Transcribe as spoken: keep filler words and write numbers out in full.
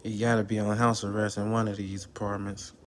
You gotta be on house arrest in one of these apartments.